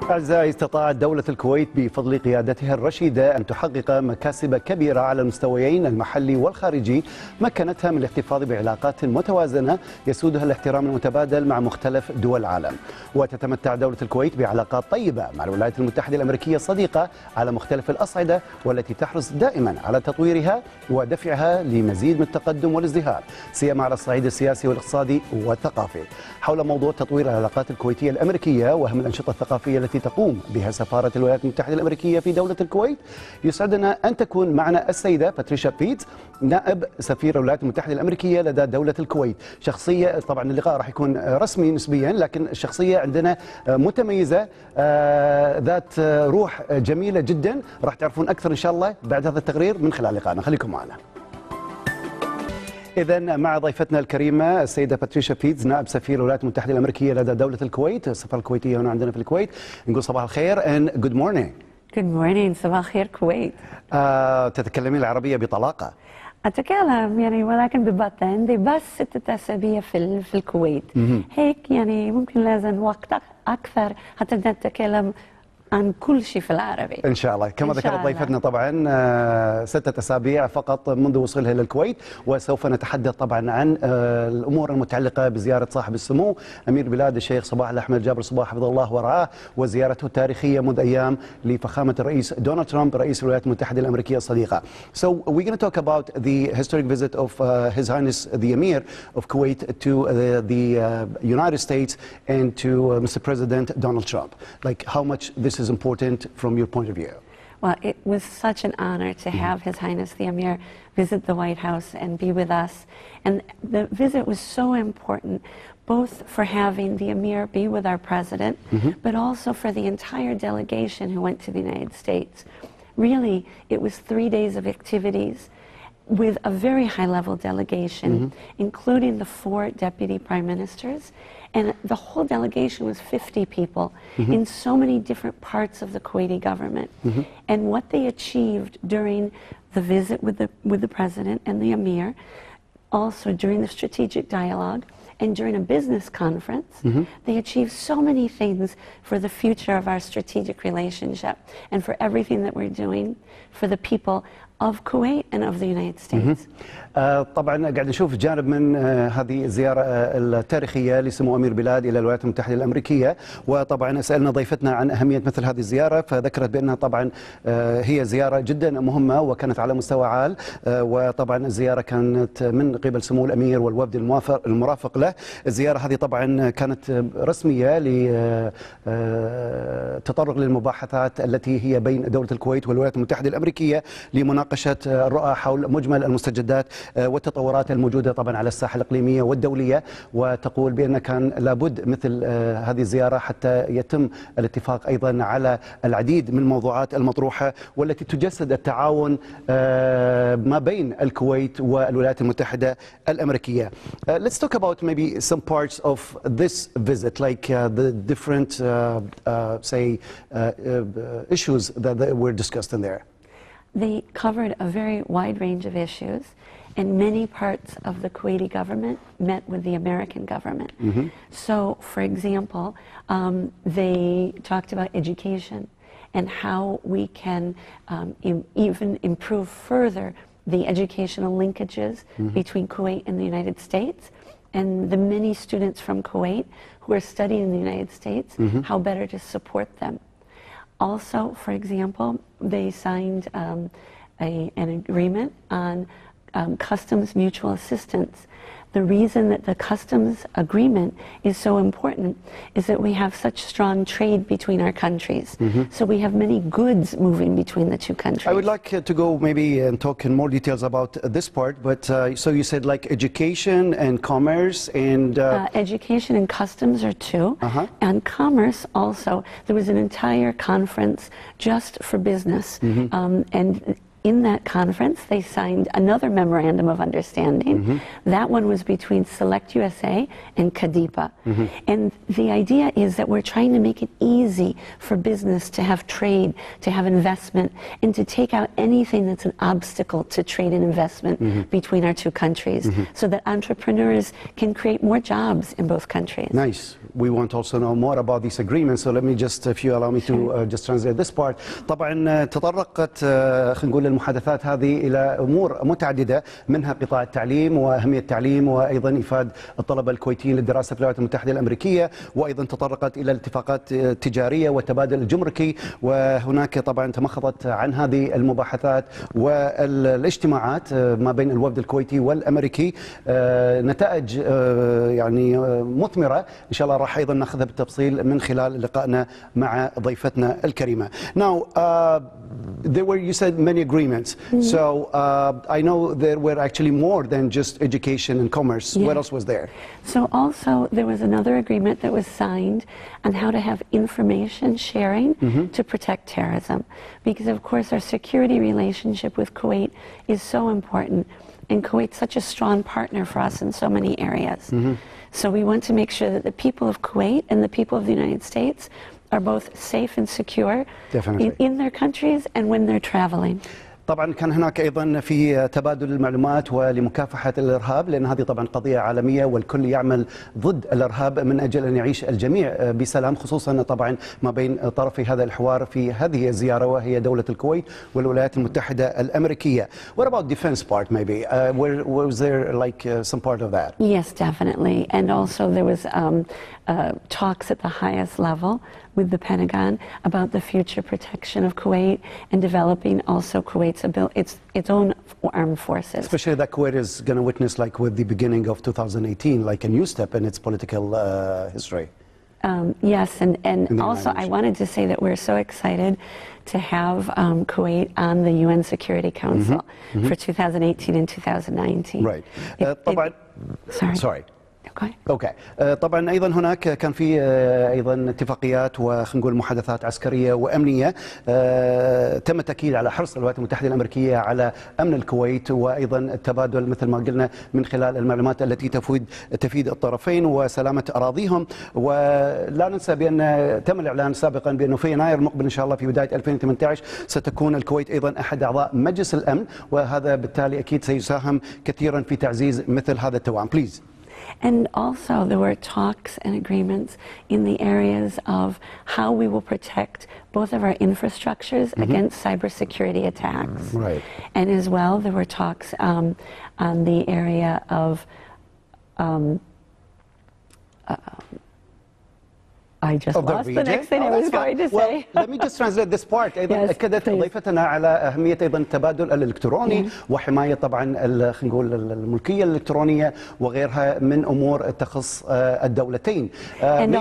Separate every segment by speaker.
Speaker 1: أعزائي، استطاعت دولة الكويت بفضل قيادتها الرشيدة أن تحقق مكاسب كبيرة على المستويين المحلي والخارجي، مكنتها من الاحتفاظ بعلاقات متوازنة يسودها الاحترام المتبادل مع مختلف دول العالم. وتتمتع دولة الكويت بعلاقات طيبة مع الولايات المتحدة الأمريكية الصديقة على مختلف الأصعدة، والتي تحرص دائما على تطويرها ودفعها لمزيد من التقدم والازدهار، سيما على الصعيد السياسي والاقتصادي والثقافي. حول موضوع تطوير العلاقات الكويتية الأمريكية وأهم الأنشطة الثقافية التي تقوم بها سفارة الولايات المتحدة الأمريكية في دولة الكويت، يسعدنا أن تكون معنا السيدة باتريشا بيتز، نائب سفير الولايات المتحدة الأمريكية لدى دولة الكويت. شخصية، طبعا اللقاء راح يكون رسمي نسبيا، لكن الشخصية عندنا متميزة، ذات روح جميلة جدا. راح تعرفون أكثر إن شاء الله بعد هذا التقرير من خلال لقائنا. خليكم معنا. إذا مع ضيفتنا الكريمة السيدة باتريشا بيتز، نائب سفير الولايات المتحدة الأمريكية لدى دولة الكويت، السفارة الكويتية هنا عندنا في الكويت. نقول صباح الخير and good morning.
Speaker 2: Good morning. صباح الخير كويت.
Speaker 1: تتكلمين العربية بطلاقة؟
Speaker 2: أتكلم يعني ولكن ببطء، عندي بس 6 أسابيع في الكويت. هيك يعني ممكن لازم وقت أكثر حتى نتكلم عن كل شيء في العربي
Speaker 1: إن شاء الله. كما ذكرت ضيفتنا طبعا 6 أسابيع فقط منذ وصولها إلى الكويت، وسوف نتحدث طبعا عن الأمور المتعلقة بزيارة صاحب السمو أمير بلاد الشيخ صباح الأحمد جابر صباح حفظه الله ورعاه، وزيارته التاريخية منذ أيام لفخامة الرئيس دونالد ترامب رئيس الولايات المتحدة الأمريكية الصديقة. So we're going to talk about the historic visit of His Highness the Emir of Kuwait to the United States and to Mr. President Donald Trump. Like how much this is important from your point of view?
Speaker 2: Well, it was such an honor to have His Highness the Emir visit the White House and be with us. And the visit was so important, both for having the Emir be with our president, but also for the entire delegation who went to the United States. Really, it was 3 days of activities with a very high-level delegation, including the 4 deputy prime ministers. And the whole delegation was 50 people in so many different parts of the Kuwaiti government. And what they achieved during the visit with the president and the Emir, also during the strategic dialogue and during a business conference, they achieved so many things for the future of our strategic relationship and for everything that we're doing for the people of Kuwait and of the United States.
Speaker 1: طبعا قاعد نشوف جانب من هذه الزيارة التاريخية لسمو أمير بلاد إلى الولايات المتحدة الأمريكية، وطبعا سألنا ضيفتنا عن أهمية مثل هذه الزيارة، فذكرت بأنها طبعا هي زيارة جدا مهمة وكانت على مستوى عال، وطبعا الزيارة كانت من قبل سمو الأمير والوفد المرافق له. الزيارة هذه طبعا كانت رسمية لتطرق للمباحثات التي هي بين دولة الكويت والولايات المتحدة الأمريكية لمناقشة الرؤى حول مجمل المستجدات والتطورات الموجودة طبعا على الساحة الإقليمية والدولية. وتقول بأن كان لابد مثل هذه الزيارة حتى يتم الاتفاق أيضا على العديد من الموضوعات المطروحة والتي تجسد التعاون ما بين الكويت والولايات المتحدة الأمريكية. Let's talk about maybe some parts of this visit, like the different say issues that were discussed in there.
Speaker 2: They covered a very wide range of issues, and many parts of the Kuwaiti government met with the American government. So, for example, they talked about education and how we can even improve further the educational linkages between Kuwait and the United States, and the many students from Kuwait who are studying in the United States, how better to support them. Also, for example, they signed an agreement on customs mutual assistance. The reason that the customs agreement is so important is that we have such strong trade between our countries. So we have many goods moving between the 2 countries.
Speaker 1: I would like to go maybe and talk in more details about this part, but so you said like education and commerce and...
Speaker 2: education and customs are 2, and commerce also. There was an entire conference just for business, and in that conference, they signed another memorandum of understanding. That one was between Select USA and Kadipa. And the idea is that we're trying to make it easy for business to have trade, to have investment, and to take out anything that's an obstacle to trade and investment between our 2 countries, so that entrepreneurs can create more jobs in both countries.
Speaker 1: Nice, we want to also know more about these agreements. So let me just, if you allow me to just translate this part. طبعا تطرقت خلينا نقول المحادثات هذه إلى أمور متعددة، منها قطاع التعليم وأهمية التعليم، وأيضا إفادة الطلبة الكويتيين للدراسة في الولايات المتحدة الأمريكية، وأيضا تطرقت إلى الاتفاقات التجارية والتبادل الجمركي. وهناك طبعا تمخضت عن هذه المباحثات والاجتماعات ما بين الوفد الكويتي والأمريكي نتائج يعني مثمرة إن شاء الله راح أيضا ناخذها بالتفصيل من خلال لقائنا مع ضيفتنا الكريمة. Now, there were, you said, many agreements. So I know there were actually more than just education and commerce. What else was there?
Speaker 2: So also there was another agreement that was signed on how to have information sharing to protect terrorism. Because of course our security relationship with Kuwait is so important, and Kuwait's such a strong partner for us in so many areas. So we want to make sure that the people of Kuwait and the people of the United States are both safe and secure in their countries and when they're traveling.
Speaker 1: طبعا كان هناك ايضا في تبادل المعلومات ولمكافحه الارهاب، لان هذه طبعا قضيه عالميه والكل يعمل ضد الارهاب من اجل ان يعيش الجميع بسلام، خصوصا طبعا ما بين طرفي هذا الحوار في هذه الزياره وهي دوله الكويت والولايات المتحده الامريكيه. What about defense part maybe? Was there like some part of that?
Speaker 2: Yes, definitely. And also there was talks at the highest level with the Pentagon about the future protection of Kuwait and developing also Kuwait's its own armed forces.
Speaker 1: Especially that Kuwait is going to witness, like with the beginning of 2018, like a new step in its political history.
Speaker 2: Yes, and also I wanted to say that we're so excited to have Kuwait on the UN Security Council for 2018 and 2019.
Speaker 1: Right. Sorry. اوكي. طبعا ايضا هناك كان في ايضا اتفاقيات وخلينا نقول محادثات عسكريه وامنيه تم التاكيد على حرص الولايات المتحده الامريكيه على امن الكويت، وايضا التبادل مثل ما قلنا من خلال المعلومات التي تفيد الطرفين وسلامه اراضيهم. ولا ننسى بان تم الاعلان سابقا بانه في يناير المقبل ان شاء الله في بدايه 2018 ستكون الكويت ايضا احد اعضاء مجلس الامن، وهذا بالتالي اكيد سيساهم كثيرا في تعزيز مثل هذا التوأم. Please.
Speaker 2: And also there were talks and agreements in the areas of how we will protect both of our infrastructures against cybersecurity attacks.
Speaker 1: Right.
Speaker 2: And as well there were talks on the area of I just lost the next thing I was going to say.
Speaker 1: Well, let me just translate this part. أيضا أكدت ضيفتنا على أهمية أيضا التبادل الإلكتروني وحماية طبعا خلينا نقول الملكية الإلكترونية وغيرها من أمور تخص الدولتين.
Speaker 2: And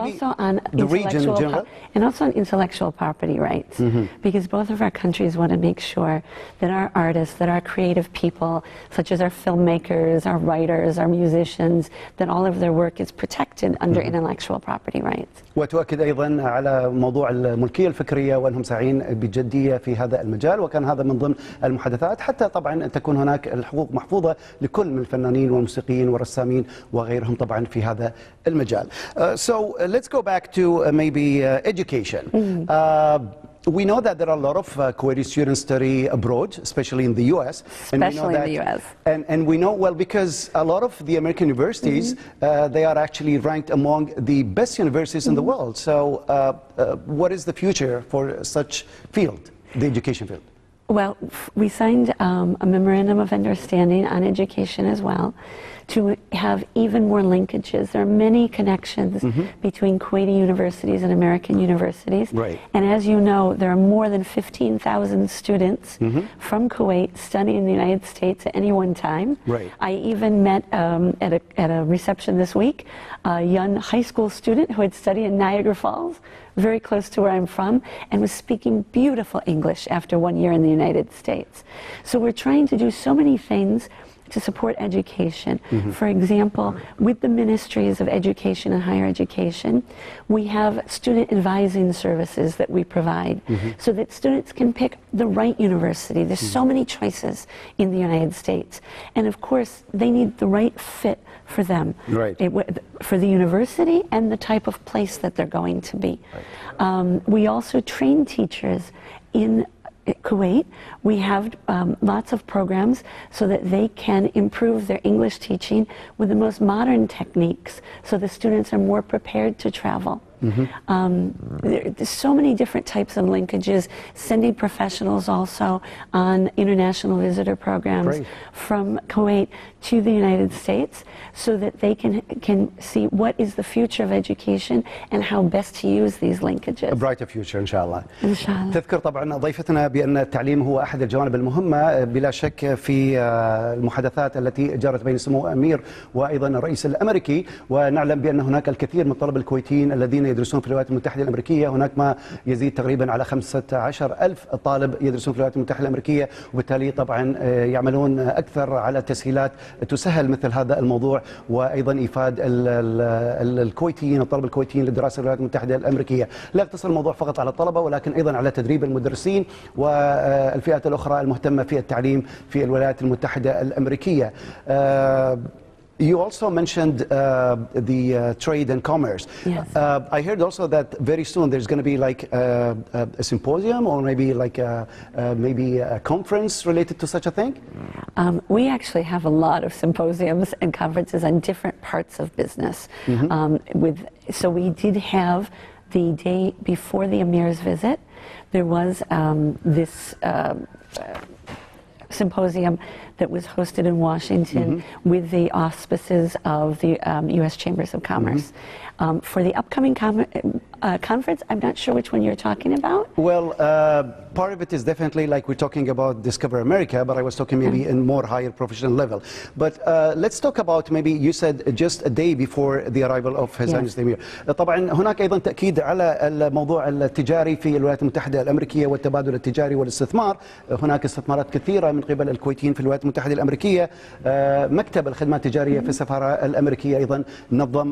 Speaker 2: also on intellectual property rights, because both of our countries want to make sure that our artists, that our creative people, such as our filmmakers, our writers, our musicians, that all of their work is protected under intellectual property rights.
Speaker 1: وتؤكد أيضا على موضوع الملكية الفكرية وأنهم ساعين بجدية في هذا المجال، وكان هذا من ضمن المحادثات حتى طبعا تكون هناك الحقوق محفوظة لكل من الفنانين والموسيقيين والرسامين وغيرهم طبعا في هذا المجال. So let's go back to maybe education. We know that there are a lot of Kuwaiti students study abroad, especially in the U.S.
Speaker 2: Especially in the U.S.
Speaker 1: And we know, well, because a lot of the American universities, they are actually ranked among the best universities in the world. So what is the future for such field, the education field?
Speaker 2: Well, we signed a memorandum of understanding on education as well to have even more linkages. There are many connections between Kuwaiti universities and American universities.
Speaker 1: Right.
Speaker 2: And as you know, there are more than 15,000 students from Kuwait studying in the United States at any one time.
Speaker 1: Right.
Speaker 2: I even met at a reception this week a young high school student who had studied in Niagara Falls, very close to where I'm from, and was speaking beautiful English after 1 year in the United States. So we're trying to do so many things to support education. For example, with the ministries of education and higher education, we have student advising services that we provide so that students can pick the right university. There's so many choices in the United States. And of course, they need the right fit for them,
Speaker 1: right.
Speaker 2: For the university and the type of place that they're going to be. We also train teachers in Kuwait, we have lots of programs so that they can improve their English teaching with the most modern techniques so the students are more prepared to travel. There's so many different types of linkages, sending professionals also on international visitor programs from Kuwait to the United States so that they can see what is the future of education and how best to use these linkages.
Speaker 1: A brighter future إن شاء الله.
Speaker 2: إن شاء الله.
Speaker 1: تذكر طبعا ضيفتنا بأن التعليم هو أحد الجوانب المهمة بلا شك في المحادثات التي جرت بين سمو أمير وأيضا الرئيس الأمريكي، ونعلم بأن هناك الكثير من الطلبة الكويتيين الذين يدرسون في الولايات المتحدة الأمريكية. هناك ما يزيد تقريبا على 15,000 طالب يدرسون في الولايات المتحدة الأمريكية، وبالتالي طبعا يعملون أكثر على تسهيلات تسهل مثل هذا الموضوع، وأيضا إيفاد الكويتيين الطلبة الكويتيين للدراسة في الولايات المتحدة الأمريكية. لا يقتصر الموضوع فقط على الطلبة ولكن أيضا على تدريب المدرسين والفئات الأخرى المهتمة في التعليم في الولايات المتحدة الأمريكية. You also mentioned the trade and commerce.
Speaker 2: Yes.
Speaker 1: I heard also that very soon there's going to be like a symposium or maybe like maybe a conference related to such a thing?
Speaker 2: We actually have a lot of symposiums and conferences on different parts of business. So we did have the day before the Emir's visit, there was this symposium that was hosted in Washington with the auspices of the U.S. Chambers of Commerce. For the upcoming conference, I'm not sure which one you're talking about.
Speaker 1: Well, part of it is definitely like we're talking about Discover America, but I was talking maybe in more higher professional level. But let's talk about maybe you said just a day before the arrival of His Highness the Emir. طبعا هناك أيضا تأكيد على الموضوع التجاري في الولايات المتحدة الأمريكية والتبادل التجاري والاستثمار. هناك استثمارات كثيرة من قبل الكويتيين في الولايات المتحدة الأمريكية. مكتب الخدمات التجارية في السفارة الأمريكية أيضا نظم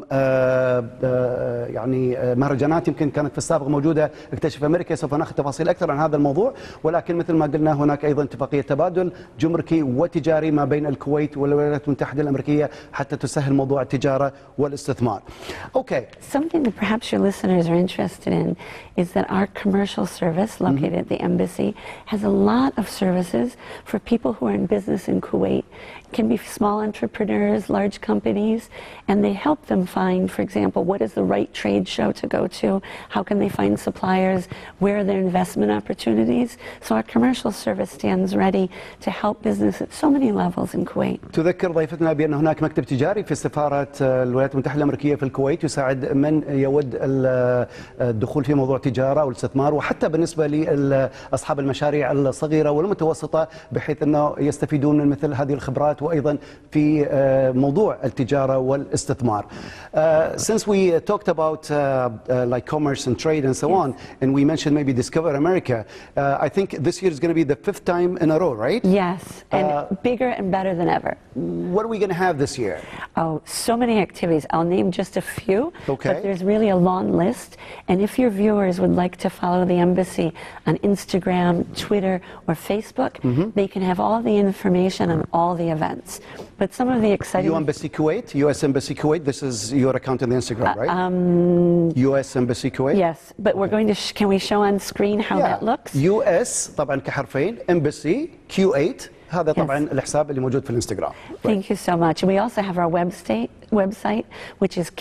Speaker 1: يعني مهرجانات يمكن كانت في السابق موجودة. اكتشف أمريكا، سوف ناخذ تفاصيل أكثر عن هذا الموضوع، ولكن مثل ما قلنا هناك أيضا اتفاقية تبادل جمركي وتجاري ما بين الكويت والولايات المتحدة الأمريكية حتى تسهل موضوع التجارة والاستثمار. Okay.
Speaker 2: Something that perhaps your listeners are interested in is that our commercial service located at the embassy has a lot of services for people who are in business in Kuwait. It can be small entrepreneurs, large companies, and they help them find, for example, what is the right trade show to go to, how can they find suppliers, where are their investment opportunities. So our commercial service stands ready to help business at so many levels in Kuwait.
Speaker 1: تذكر ضيفتنا بأن هناك مكتب تجاري في سفارة الولايات المتحدة الأمريكية في الكويت يساعد من يود الدخول في موضوع تجارة والاستثمار، وحتى بالنسبة لأصحاب المشاريع الصغيرة والمتوسطة بحيث أنه يستفيدون من مثل هذه الخبرات وأيضا في موضوع التجارة والاستثمار. Since we talked about like commerce and trade and so on, and we mentioned maybe Discover America, I think this year is going to be the 5th time in a row, right?
Speaker 2: Yes, and bigger and better than ever.
Speaker 1: What are we going to have this year?
Speaker 2: Oh, so many activities. I'll name just a few,
Speaker 1: okay.
Speaker 2: But there's really a long list. And if your viewers would like to follow the embassy on Instagram, Twitter, or Facebook, they can have all the information on all the events. But some of the exciting...
Speaker 1: Embassy Kuwait, U.S. Embassy Kuwait, this is your account on the Instagram, right? U.S. Embassy Kuwait?
Speaker 2: Yes, but we're going to... can we show on screen how that looks?
Speaker 1: U.S. طبعا كحرفين, Embassy Q8. هذا طبعا الحساب اللي موجود في الانستغرام.
Speaker 2: Thank you so much. We also have our website which is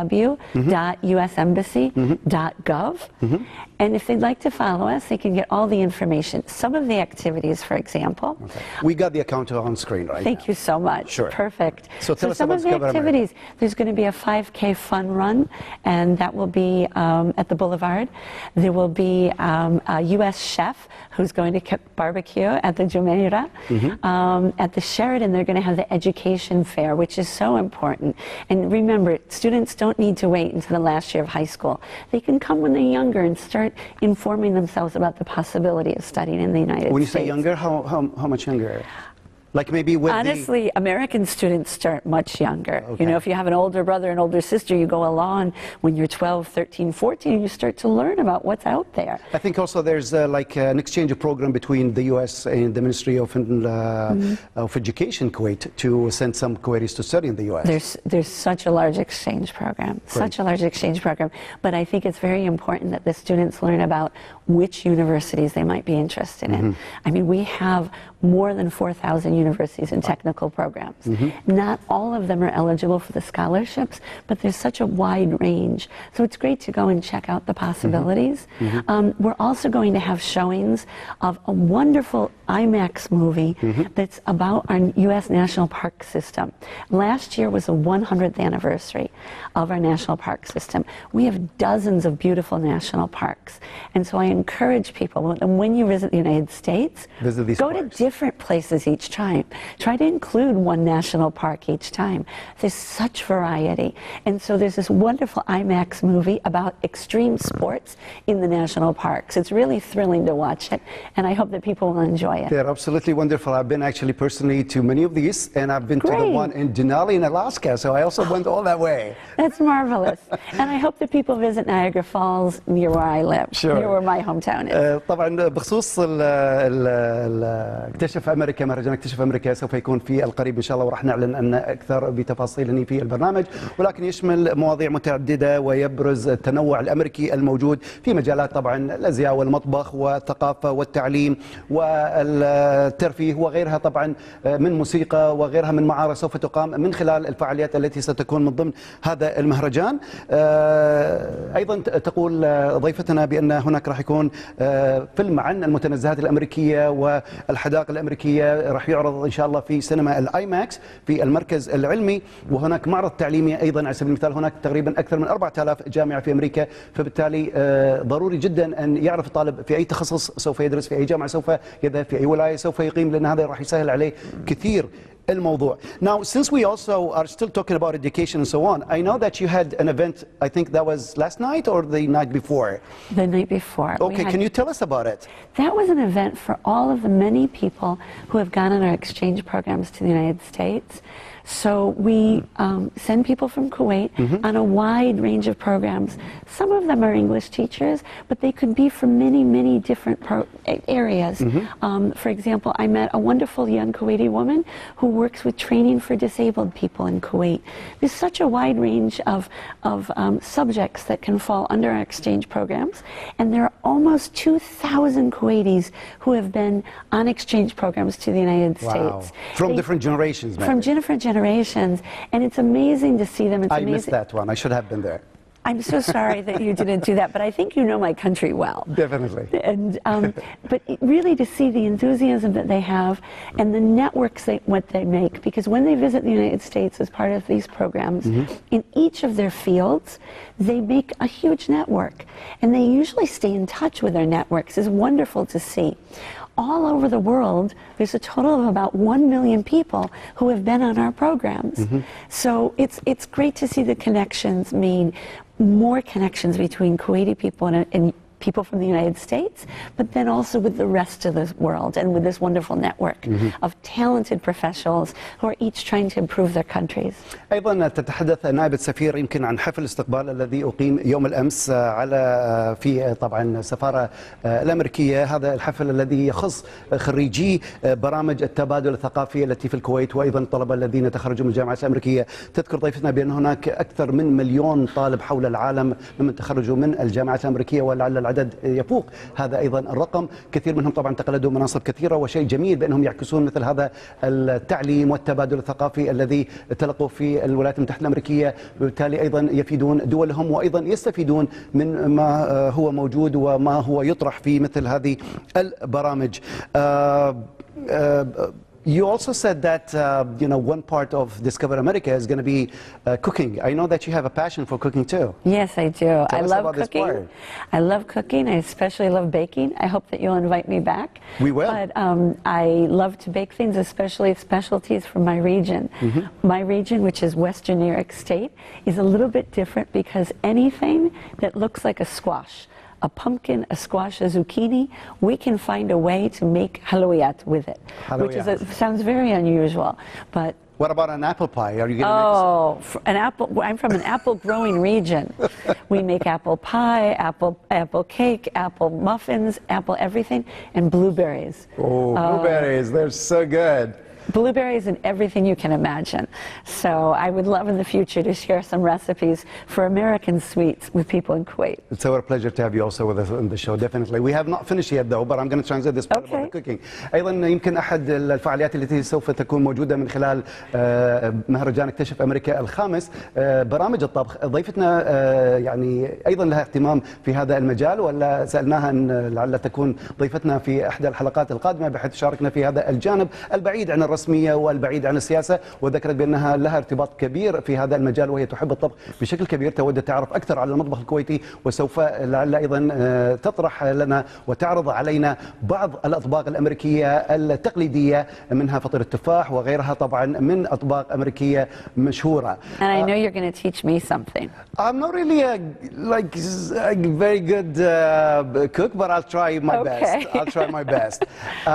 Speaker 2: kw.usembassy.gov. And if they'd like to follow us, they can get all the information. Some of the activities, for example.
Speaker 1: Okay. We got the account on screen right
Speaker 2: Thank
Speaker 1: now.
Speaker 2: you so much.
Speaker 1: Sure.
Speaker 2: Perfect.
Speaker 1: So tell us
Speaker 2: some
Speaker 1: about
Speaker 2: of the activities. There's going to be a 5K fun run, and that will be at the Boulevard. There will be a U.S. chef who's going to cook barbecue at the Jumeirah. At the Sheraton, they're going to have the education fair, which is so important. And remember, students don't need to wait until the last year of high school. They can come when they're younger and start informing themselves about the possibility of studying in the United States.
Speaker 1: When you say younger, how much younger? Like maybe with
Speaker 2: Honestly, American students start much younger.
Speaker 1: Okay.
Speaker 2: You know, if you have an older brother and older sister, you go along when you're 12, 13, 14, you start to learn about what's out there.
Speaker 1: I think also there's like an exchange program between the U.S. and the Ministry of Education, Kuwait, to send some Kuwaitis to study in the U.S.
Speaker 2: There's such a large exchange program, such a large exchange program. But I think it's very important that the students learn about which universities they might be interested in. I mean, we have more than 4,000 universities and technical programs. Not all of them are eligible for the scholarships, but there's such a wide range. So it's great to go and check out the possibilities. We're also going to have showings of a wonderful IMAX movie that's about our U.S. National Park System. Last year was the 100th anniversary of our national park system. We have dozens of beautiful national parks. And so I encourage people, when you visit the United States, go to different places each time. Try to include one national park each time. There's such variety. And so there's this wonderful IMAX movie about extreme sports in the national parks. It's really thrilling to watch it, and I hope that people will enjoy it.
Speaker 1: They're absolutely wonderful. I've been actually personally to many of these, and I've been to the one in Denali in Alaska, so I also went all that way.
Speaker 2: That's marvelous. And I hope that people visit Niagara Falls near where I live, near where my hometown is.
Speaker 1: طبعا بخصوص اكتشف امريكا، مهرجان اكتشف امريكا سوف يكون في القريب ان شاء الله، وراح نعلن عن اكثر بتفاصيل في البرنامج، ولكن يشمل مواضيع متعدده ويبرز التنوع الامريكي الموجود في مجالات طبعا الازياء والمطبخ والثقافه والتعليم والترفيه وغيرها، طبعا من موسيقى وغيرها من معارض سوف تقام من خلال الفعاليات التي ستكون من ضمن هذا المهرجان. ايضا تقول ضيفتنا بان هناك راح يكون فيلم عن المتنزهات الامريكيه والحدائق الامريكيه، راح يعرض ان شاء الله في سينما الاي ماكس في المركز العلمي، وهناك معرض تعليمي ايضا على سبيل المثال. هناك تقريبا اكثر من 4000 جامعه في امريكا، فبالتالي ضروري جدا ان يعرف الطالب في اي تخصص سوف يدرس، في اي جامعه سوف يذهب، في اي ولايه سوف يقيم، لان هذا راح يسهل عليه كثير الموضوع. Now, since we also are still talking about education and so on, I know that you had an event, I think that was last night or the night before?
Speaker 2: The night before.
Speaker 1: Okay, can you tell us about it?
Speaker 2: That was an event for all of the many people who have gone on our exchange programs to the United States. So we send people from Kuwait on a wide range of programs. Some of them are English teachers, but they could be from many, many different areas. For example, I met a wonderful young Kuwaiti woman who works with training for disabled people in Kuwait. There's such a wide range of subjects that can fall under our exchange programs, and there are almost 2,000 Kuwaitis who have been on exchange programs to the United States.
Speaker 1: From different generations, maybe.
Speaker 2: From different generations, and it's amazing to see them. It's
Speaker 1: I missed that one. I should have been there.
Speaker 2: I'm so sorry that you didn't do that, but I think you know my country well.
Speaker 1: Definitely.
Speaker 2: And but really to see the enthusiasm that they have and the networks what they make, because when they visit the United States as part of these programs, in each of their fields, they make a huge network, and they usually stay in touch with their networks. It's wonderful to see. All over the world, there's a total of about 1 million people who have been on our programs. So it's great to see the connections made, more connections between Kuwaiti people and people from the United States, but then also with the rest of the world and with this wonderful network of talented professionals who are each trying to improve their countries.
Speaker 1: أيضا تتحدث نائب السفير يمكن عن حفل الاستقبال الذي أقيم يوم الأمس على في طبعا السفارة الأمريكية. هذا الحفل الذي يخص خريجي برامج التبادل الثقافي التي في الكويت، وأيضا الطلبة الذين تخرجوا من الجامعات الأمريكية. تذكر ضيفتنا بأن هناك أكثر من 1 مليون طالب حول العالم ممن تخرجوا من الجامعات الأمريكية، ولعل العدد يفوق هذا أيضا الرقم. كثير منهم طبعا تقلدوا مناصب كثيرة، وشيء جميل بأنهم يعكسون مثل هذا التعليم والتبادل الثقافي الذي تلقوا في الولايات المتحدة الأمريكية، وبالتالي أيضا يفيدون دولهم وأيضا يستفيدون من ما هو موجود وما هو يطرح في مثل هذه البرامج. You also said that one part of Discover America is going to be cooking. I know that you have a passion for cooking too.
Speaker 2: Yes, I do.
Speaker 1: Tell
Speaker 2: I
Speaker 1: us
Speaker 2: love
Speaker 1: about this
Speaker 2: cooking.
Speaker 1: part.
Speaker 2: I love cooking. I especially love baking. I hope that you'll invite me back.
Speaker 1: We will.
Speaker 2: But I love to bake things, especially specialties from my region. My region, which is Western New York State, is a little bit different because anything that looks like a squash, a pumpkin, a squash, a zucchini, we can find a way to make hallouyat with it, which is sounds very unusual, but.
Speaker 1: What about an apple pie? Are you going to
Speaker 2: make an apple? I'm from an apple-growing region. We make apple pie, apple cake, apple muffins, apple everything, and blueberries.
Speaker 1: Oh, blueberries! They're so good.
Speaker 2: Blueberries and everything you can imagine. So I would love in the future to share some recipes for American sweets with people in Kuwait.
Speaker 1: It's our pleasure to have you also with us on the show, definitely. We have not finished yet though, but I'm going to translate this part about the cooking. أيضا يمكن أحد الفعاليات التي سوف تكون موجودة من خلال مهرجان اكتشف أمريكا الخامس برامج الطبخ. ضيفتنا يعني أيضا لها اهتمام في هذا المجال، ولا سألناها أن لعل تكون ضيفتنا في إحدى الحلقات القادمة بحيث تشاركنا في هذا الجانب البعيد عن الرسمية والبعيد عن السياسة، وذكرت بأنها لها ارتباط كبير في هذا المجال وهي تحب الطبخ بشكل كبير، تود تعرف أكثر على المطبخ الكويتي، وسوف لعل أيضا تطرح لنا وتعرض علينا بعض الأطباق الأمريكية التقليدية، منها فطير التفاح وغيرها طبعا من أطباق أمريكية مشهورة.
Speaker 2: And I know you're going to teach me something.
Speaker 1: I'm not really a very good cook, but I'll try my best. I'll try my best.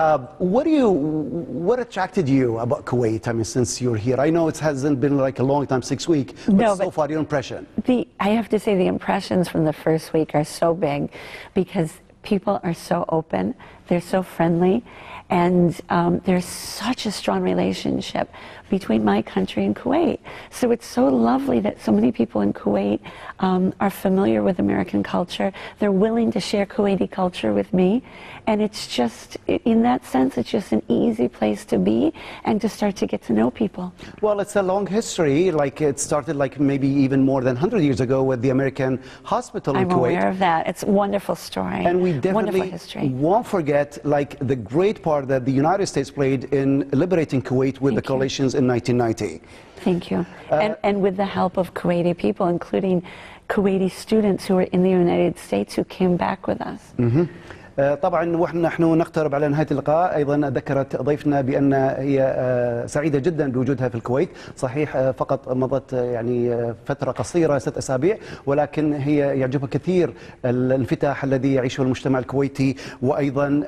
Speaker 1: What attracted you about Kuwait? I mean, since you're here, I know it hasn't been like a long time, 6 weeks, but so far your impression.
Speaker 2: I have to say the impressions from the first week are so big because people are so open, they're so friendly, and there's such a strong relationship between my country and Kuwait. So it's so lovely that so many people in Kuwait are familiar with American culture. They're willing to share Kuwaiti culture with me. And it's just, in that sense, it's just an easy place to be and to start to get to know people.
Speaker 1: Well, it's a long history. Like it started like maybe even more than 100 years ago with the American hospital in Kuwait.
Speaker 2: I'm aware of that. It's a wonderful story.
Speaker 1: And we definitely won't forget like the great part that the United States played in liberating Kuwait with the coalitions in 1990.
Speaker 2: Thank you. And with the help of Kuwaiti people, including Kuwaiti students who were in the United States who came back with us.
Speaker 1: طبعا ونحن نقترب على نهاية اللقاء. أيضا ذكرت ضيفنا بأن هي سعيدة جدا بوجودها في الكويت. صحيح فقط مضت يعني فترة قصيرة 6 أسابيع، ولكن هي يعجبها كثير الانفتاح الذي يعيشه المجتمع الكويتي، وأيضا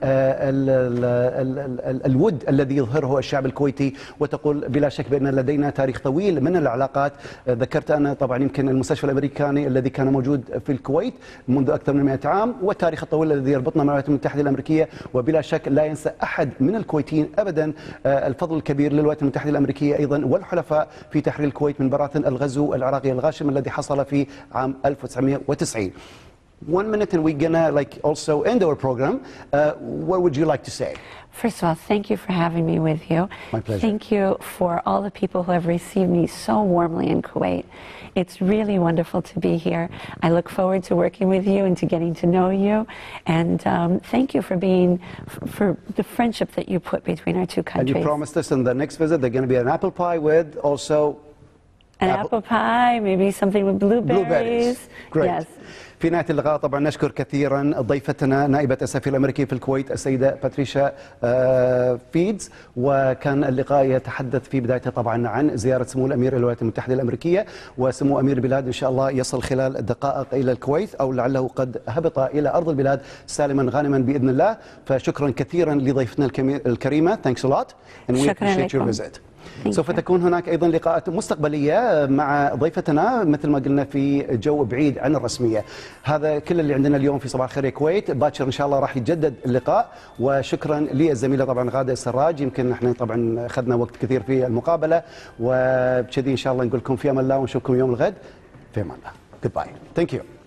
Speaker 1: الود الذي يظهره الشعب الكويتي، وتقول بلا شك بأن لدينا تاريخ طويل من العلاقات. ذكرت أنا طبعا يمكن المستشفى الأمريكاني الذي كان موجود في الكويت منذ أكثر من 100 عام، والتاريخ الطويل الذي يربطنا مع الولايات المتحدة الأمريكية، وبلا شك لا ينسى أحد من الكويتيين أبدا الفضل الكبير للولايات المتحدة الأمريكية أيضا والحلفاء في تحرير الكويت من براثن الغزو العراقي الغاشم الذي حصل في عام 1990. 1 minute and we're gonna like also end our program. What would you like to say?
Speaker 2: First of all, thank you for having me with you.
Speaker 1: My pleasure.
Speaker 2: Thank you for all the people who have received me so warmly in Kuwait. It's really wonderful to be here. I look forward to working with you and to getting to know you. And thank you for the friendship that you put between our two countries.
Speaker 1: And you promised us in the next visit there's going to be an apple pie with also
Speaker 2: an apple pie, maybe something with blueberries.
Speaker 1: Great.
Speaker 2: Yes.
Speaker 1: في نهاية اللقاء طبعا نشكر كثيرا ضيفتنا نائبة السفير الأمريكي في الكويت السيدة باتريشا فيدز، وكان اللقاء يتحدث في بدايته طبعا عن زيارة سمو الأمير الولايات المتحدة الأمريكية، وسمو أمير البلاد إن شاء الله يصل خلال دقائق إلى الكويت أو لعله قد هبط إلى أرض البلاد سالما غانما بإذن الله. فشكرا كثيرا لضيفتنا الكريمة. Thanks a lot and we appreciate your visit. سوف تكون هناك أيضا لقاءات مستقبلية مع ضيفتنا مثل ما قلنا في جو بعيد عن الرسمية. هذا كل اللي عندنا اليوم في صباح الخير يا كويت. باكر إن شاء الله راح يتجدد اللقاء، وشكرا للزميلة طبعا غادة السراج. يمكن احنا طبعا أخذنا وقت كثير في المقابلة، وبكذي إن شاء الله نقول لكم في أمان الله ونشوفكم يوم الغد في أمان الله. Goodbye. Thank you.